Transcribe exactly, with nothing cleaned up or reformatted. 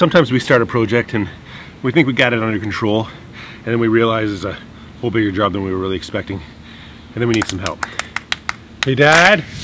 sometimes we start a project and we think we got it under control, and then we realize it's a whole bigger job than we were really expecting, and then we need some help. Hey, Dad?